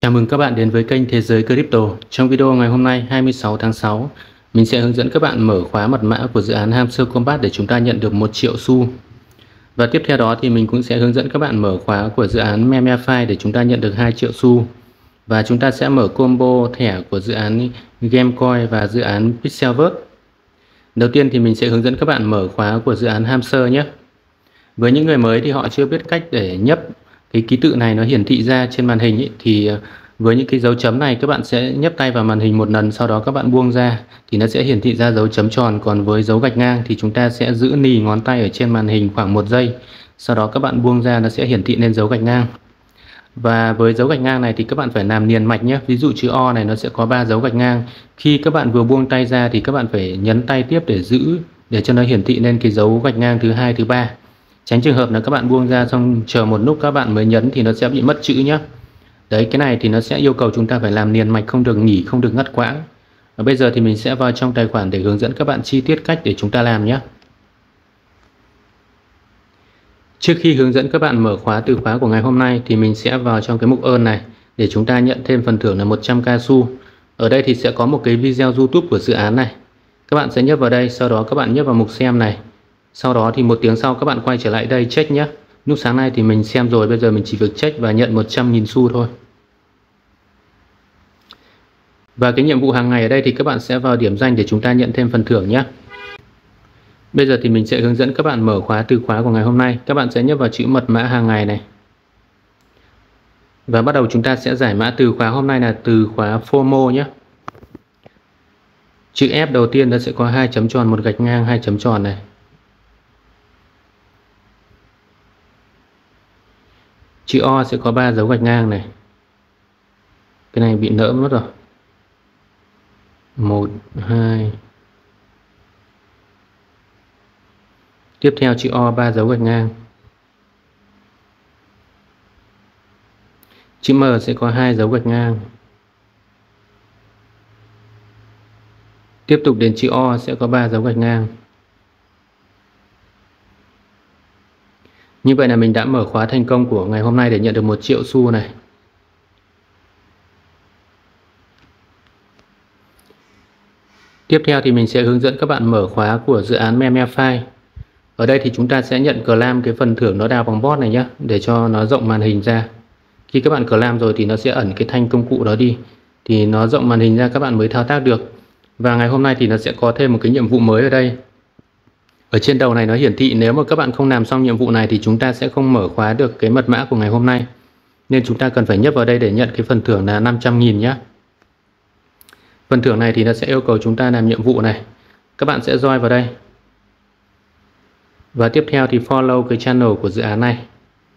Chào mừng các bạn đến với kênh Thế giới Crypto. Trong video ngày hôm nay 26 tháng 6, mình sẽ hướng dẫn các bạn mở khóa mật mã của dự án Hamster Combat để chúng ta nhận được 1 triệu xu. Và tiếp theo đó thì mình cũng sẽ hướng dẫn các bạn mở khóa của dự án Memefy để chúng ta nhận được 2 triệu xu. Và chúng ta sẽ mở combo thẻ của dự án Gamecoin và dự án Pixelverse. Đầu tiên thì mình sẽ hướng dẫn các bạn mở khóa của dự án Hamster nhé. Với những người mới thì họ chưa biết cách để nhấp cái ký tự này nó hiển thị ra trên màn hình ấy, thì với những cái dấu chấm này các bạn sẽ nhấp tay vào màn hình một lần, sau đó các bạn buông ra thì nó sẽ hiển thị ra dấu chấm tròn. Còn với dấu gạch ngang thì chúng ta sẽ giữ nì ngón tay ở trên màn hình khoảng 1 giây, sau đó các bạn buông ra nó sẽ hiển thị lên dấu gạch ngang. Và với dấu gạch ngang này thì các bạn phải làm liền mạch nhé. Ví dụ chữ O này nó sẽ có 3 dấu gạch ngang. Khi các bạn vừa buông tay ra thì các bạn phải nhấn tay tiếp để giữ, để cho nó hiển thị lên cái dấu gạch ngang thứ hai, thứ ba. Tránh trường hợp là các bạn buông ra xong chờ một lúc các bạn mới nhấn thì nó sẽ bị mất chữ nhé. Đấy, cái này thì nó sẽ yêu cầu chúng ta phải làm liền mạch, không được nghỉ, không được ngắt quãng. Và bây giờ thì mình sẽ vào trong tài khoản để hướng dẫn các bạn chi tiết cách để chúng ta làm nhé. Trước khi hướng dẫn các bạn mở khóa từ khóa của ngày hôm nay thì mình sẽ vào trong cái mục earn này để chúng ta nhận thêm phần thưởng là 100k xu. Ở đây thì sẽ có một cái video YouTube của dự án này. Các bạn sẽ nhấp vào đây, sau đó các bạn nhấp vào mục xem này. Sau đó thì 1 tiếng sau các bạn quay trở lại đây check nhé. Lúc sáng nay thì mình xem rồi, bây giờ mình chỉ việc check và nhận 100.000 xu thôi. Và cái nhiệm vụ hàng ngày ở đây thì các bạn sẽ vào điểm danh để chúng ta nhận thêm phần thưởng nhé. Bây giờ thì mình sẽ hướng dẫn các bạn mở khóa từ khóa của ngày hôm nay. Các bạn sẽ nhấp vào chữ mật mã hàng ngày này. Và bắt đầu chúng ta sẽ giải mã từ khóa hôm nay là từ khóa FOMO nhé. Chữ F đầu tiên nó sẽ có 2 chấm tròn, 1 gạch ngang, 2 chấm tròn này. Chữ O sẽ có 3 dấu gạch ngang này. Cái này bị nỡ mất rồi. 1, 2. Tiếp theo chữ O 3 dấu gạch ngang. Chữ M sẽ có 2 dấu gạch ngang. Tiếp tục đến chữ O sẽ có 3 dấu gạch ngang. Như vậy là mình đã mở khóa thành công của ngày hôm nay để nhận được 1 triệu xu này. Tiếp theo thì mình sẽ hướng dẫn các bạn mở khóa của dự án Memefy. Ở đây thì chúng ta sẽ nhận claim cái phần thưởng nó đào bằng bot này nhé, để cho nó rộng màn hình ra. Khi các bạn claim rồi thì nó sẽ ẩn cái thanh công cụ đó đi, thì nó rộng màn hình ra các bạn mới thao tác được. Và ngày hôm nay thì nó sẽ có thêm một cái nhiệm vụ mới ở đây. Ở trên đầu này nó hiển thị nếu mà các bạn không làm xong nhiệm vụ này thì chúng ta sẽ không mở khóa được cái mật mã của ngày hôm nay. Nên chúng ta cần phải nhấp vào đây để nhận cái phần thưởng là 500.000 nhé. Phần thưởng này thì nó sẽ yêu cầu chúng ta làm nhiệm vụ này. Các bạn sẽ join vào đây. Và tiếp theo thì follow cái channel của dự án này.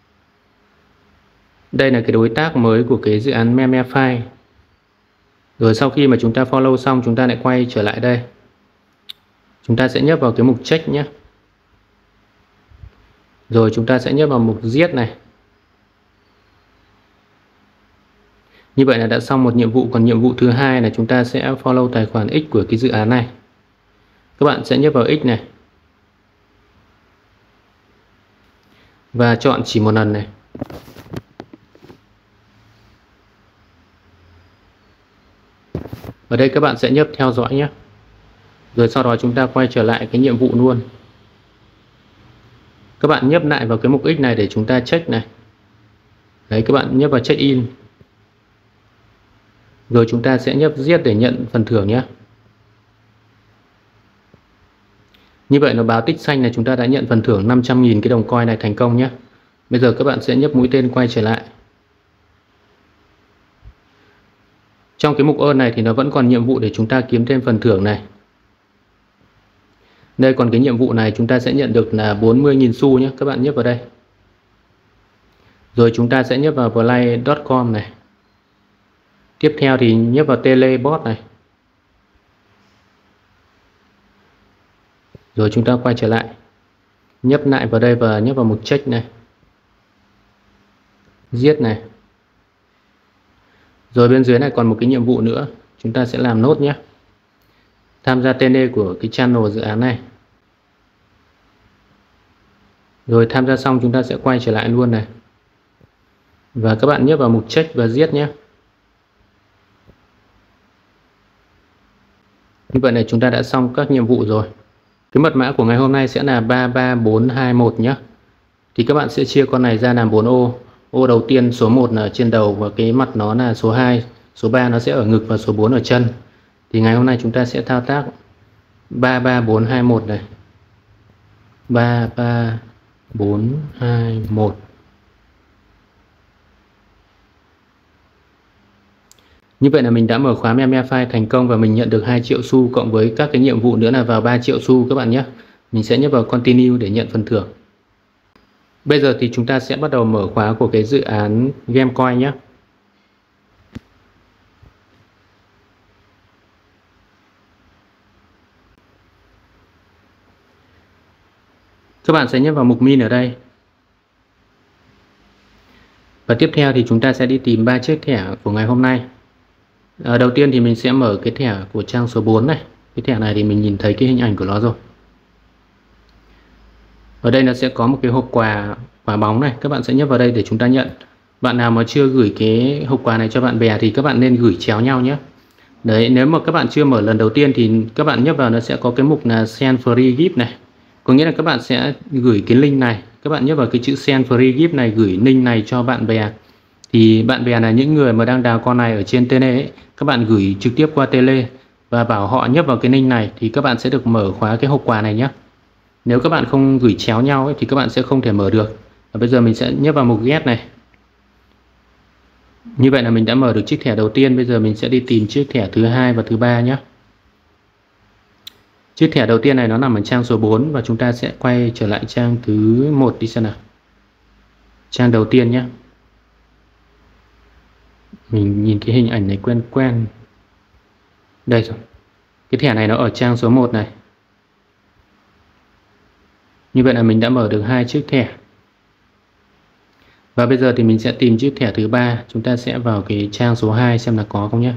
Đây là cái đối tác mới của cái dự án Memefy. Rồi sau khi mà chúng ta follow xong, chúng ta lại quay trở lại đây. Chúng ta sẽ nhấp vào cái mục check nhé. Rồi chúng ta sẽ nhấp vào mục giết này. Như vậy là đã xong một nhiệm vụ. Còn nhiệm vụ thứ hai là chúng ta sẽ follow tài khoản X của cái dự án này. Các bạn sẽ nhấp vào X này. Và chọn chỉ một lần này. Ở đây các bạn sẽ nhấp theo dõi nhé. Rồi sau đó chúng ta quay trở lại cái nhiệm vụ luôn. Các bạn nhấp lại vào cái mục X này để chúng ta check này. Đấy, các bạn nhấp vào check in. Rồi chúng ta sẽ nhấp giết để nhận phần thưởng nhé. Như vậy nó báo tích xanh là chúng ta đã nhận phần thưởng 500.000 cái đồng coin này thành công nhé. Bây giờ các bạn sẽ nhấp mũi tên quay trở lại. Trong cái mục earn này thì nó vẫn còn nhiệm vụ để chúng ta kiếm thêm phần thưởng này. Đây còn cái nhiệm vụ này chúng ta sẽ nhận được là 40.000 xu nhé. Các bạn nhấp vào đây. Rồi chúng ta sẽ nhấp vào play.com này. Tiếp theo thì nhấp vào telebot này. Rồi chúng ta quay trở lại. Nhấp lại vào đây và nhấp vào mục check này. Giết này. Rồi bên dưới này còn một cái nhiệm vụ nữa. Chúng ta sẽ làm nốt nhé. Tham gia TN của cái channel dự án này. Rồi tham gia xong chúng ta sẽ quay trở lại luôn này. Và các bạn nhấp vào mục check và giết nhé. Như vậy là chúng ta đã xong các nhiệm vụ rồi. Cái mật mã của ngày hôm nay sẽ là 33421 nhé. Thì các bạn sẽ chia con này ra làm 4 ô. Ô đầu tiên số 1 là trên đầu và cái mặt nó là số 2, số 3 nó sẽ ở ngực và số 4 ở chân. Thì ngày hôm nay chúng ta sẽ thao tác 33421 này. 33421. Như vậy là mình đã mở khóa meme file thành công và mình nhận được 2 triệu xu cộng với các cái nhiệm vụ nữa là vào 3 triệu xu các bạn nhé. Mình sẽ nhấp vào continue để nhận phần thưởng. Bây giờ thì chúng ta sẽ bắt đầu mở khóa của cái dự án Gamecoin nhé. Các bạn sẽ nhấp vào mục min ở đây. Và tiếp theo thì chúng ta sẽ đi tìm 3 chiếc thẻ của ngày hôm nay. Đầu tiên thì mình sẽ mở cái thẻ của trang số 4 này. Cái thẻ này thì mình nhìn thấy cái hình ảnh của nó rồi. Ở đây nó sẽ có một cái hộp quà bóng này. Các bạn sẽ nhấp vào đây để chúng ta nhận. Bạn nào mà chưa gửi cái hộp quà này cho bạn bè thì các bạn nên gửi chéo nhau nhé. Đấy, nếu mà các bạn chưa mở lần đầu tiên thì các bạn nhấp vào nó sẽ có cái mục là Send Free Gift này. Có nghĩa là các bạn sẽ gửi cái link này. Các bạn nhấp vào cái chữ Send Free Gift này, gửi link này cho bạn bè. Thì bạn bè là những người mà đang đào con này ở trên Tele ấy, các bạn gửi trực tiếp qua Tele và bảo họ nhấp vào cái link này thì các bạn sẽ được mở khóa cái hộp quà này nhé. Nếu các bạn không gửi chéo nhau ấy, thì các bạn sẽ không thể mở được. Và bây giờ mình sẽ nhấp vào mục Get này. Như vậy là mình đã mở được chiếc thẻ đầu tiên. Bây giờ mình sẽ đi tìm chiếc thẻ thứ hai và thứ ba nhé. Chiếc thẻ đầu tiên này nó nằm ở trang số 4 và chúng ta sẽ quay trở lại trang thứ 1 đi xem nào. Trang đầu tiên nhé. Mình nhìn cái hình ảnh này quen quen. Đây rồi. Cái thẻ này nó ở trang số 1 này. Như vậy là mình đã mở được 2 chiếc thẻ. Và bây giờ thì mình sẽ tìm chiếc thẻ thứ ba. Chúng ta sẽ vào cái trang số 2 xem là có không nhé.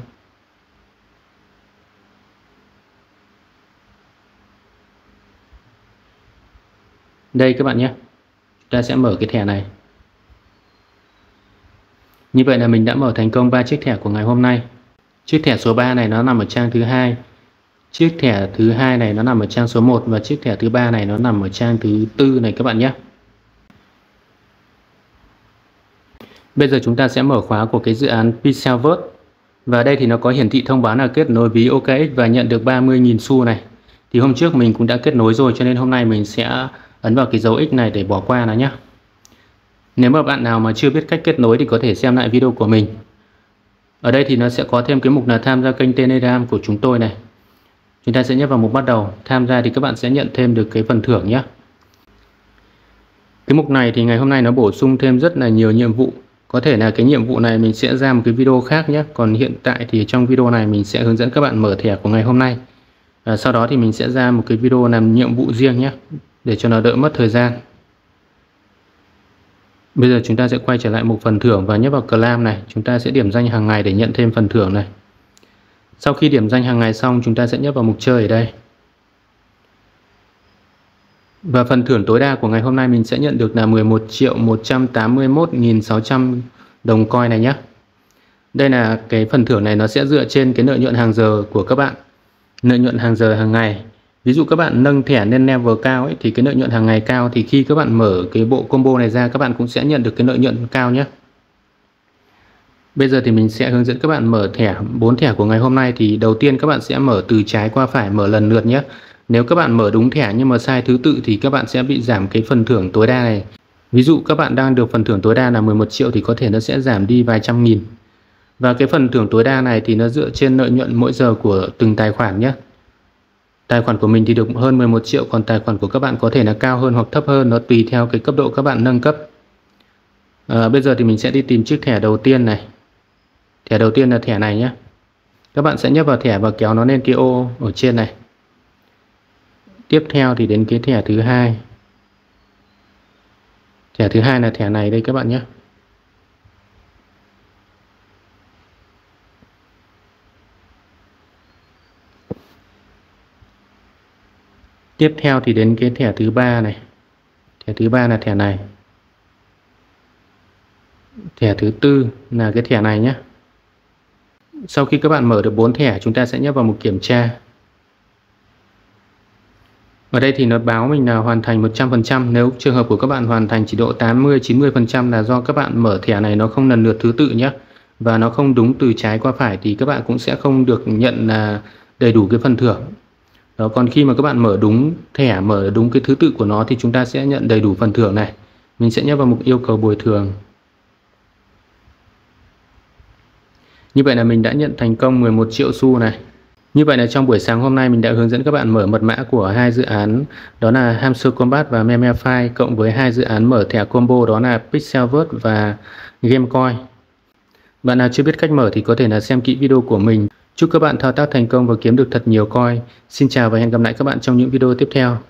Đây các bạn nhé. Chúng ta sẽ mở cái thẻ này. Như vậy là mình đã mở thành công 3 chiếc thẻ của ngày hôm nay. Chiếc thẻ số 3 này nó nằm ở trang thứ 2. Chiếc thẻ thứ 2 này nó nằm ở trang số 1 và chiếc thẻ thứ 3 này nó nằm ở trang thứ 4 này các bạn nhé. Bây giờ chúng ta sẽ mở khóa của cái dự án Pixelverse. Và đây thì nó có hiển thị thông báo là kết nối ví OKX và nhận được 30.000 xu này. Thì hôm trước mình cũng đã kết nối rồi cho nên hôm nay mình sẽ ấn vào cái dấu X này để bỏ qua nó nhé. Nếu mà bạn nào mà chưa biết cách kết nối thì có thể xem lại video của mình. Ở đây thì nó sẽ có thêm cái mục là tham gia kênh Telegram của chúng tôi này. Chúng ta sẽ nhấp vào mục bắt đầu. Tham gia thì các bạn sẽ nhận thêm được cái phần thưởng nhé. Cái mục này thì ngày hôm nay nó bổ sung thêm rất là nhiều nhiệm vụ. Có thể là cái nhiệm vụ này mình sẽ ra một cái video khác nhé. Còn hiện tại thì trong video này mình sẽ hướng dẫn các bạn mở thẻ của ngày hôm nay. Sau đó thì mình sẽ ra một cái video làm nhiệm vụ riêng nhé. Để cho nó đỡ mất thời gian. Bây giờ chúng ta sẽ quay trở lại mục phần thưởng và nhấp vào claim này. Chúng ta sẽ điểm danh hàng ngày để nhận thêm phần thưởng này. Sau khi điểm danh hàng ngày xong chúng ta sẽ nhấp vào mục chơi ở đây. Và phần thưởng tối đa của ngày hôm nay mình sẽ nhận được là 11.181.600 đồng coin này nhé. Đây là cái phần thưởng này nó sẽ dựa trên cái lợi nhuận hàng giờ của các bạn. Lợi nhuận hàng giờ hàng ngày. Ví dụ các bạn nâng thẻ lên level cao ấy, thì cái lợi nhuận hàng ngày cao thì khi các bạn mở cái bộ combo này ra các bạn cũng sẽ nhận được cái lợi nhuận cao nhé. Bây giờ thì mình sẽ hướng dẫn các bạn mở thẻ 4 thẻ của ngày hôm nay. Thì đầu tiên các bạn sẽ mở từ trái qua phải, mở lần lượt nhé. Nếu các bạn mở đúng thẻ nhưng mà sai thứ tự thì các bạn sẽ bị giảm cái phần thưởng tối đa này. Ví dụ các bạn đang được phần thưởng tối đa là 11 triệu thì có thể nó sẽ giảm đi vài trăm nghìn. Và cái phần thưởng tối đa này thì nó dựa trên lợi nhuận mỗi giờ của từng tài khoản nhé. Tài khoản của mình thì được hơn 11 triệu, còn tài khoản của các bạn có thể là cao hơn hoặc thấp hơn, nó tùy theo cái cấp độ các bạn nâng cấp. Bây giờ thì mình sẽ đi tìm chiếc thẻ đầu tiên này. Thẻ đầu tiên là thẻ này nhé. Các bạn sẽ nhấp vào thẻ và kéo nó lên cái ô ở trên này. Tiếp theo thì đến cái thẻ thứ hai. Thẻ thứ hai là thẻ này đây các bạn nhé. Tiếp theo thì đến cái thẻ thứ ba này. Thẻ thứ ba là thẻ này. Thẻ thứ tư là cái thẻ này nhé. Sau khi các bạn mở được 4 thẻ chúng ta sẽ nhấp vào mục kiểm tra. Ở đây thì nó báo mình là hoàn thành 100%. Nếu trường hợp của các bạn hoàn thành chỉ độ 80-90% là do các bạn mở thẻ này nó không lần lượt thứ tự nhé, và nó không đúng từ trái qua phải thì các bạn cũng sẽ không được nhận là đầy đủ cái phần thưởng. Đó, còn khi mà các bạn mở đúng thẻ, mở đúng cái thứ tự của nó thì chúng ta sẽ nhận đầy đủ phần thưởng này. Mình sẽ nhấp vào mục yêu cầu bồi thường. Như vậy là mình đã nhận thành công 11 triệu xu này. Như vậy là trong buổi sáng hôm nay mình đã hướng dẫn các bạn mở mật mã của hai dự án, đó là Hamster Combat và Memefy, cộng với hai dự án mở thẻ combo đó là Pixelverse và Gamecoin. Bạn nào chưa biết cách mở thì có thể là xem kỹ video của mình. Chúc các bạn thao tác thành công và kiếm được thật nhiều coin. Xin chào và hẹn gặp lại các bạn trong những video tiếp theo.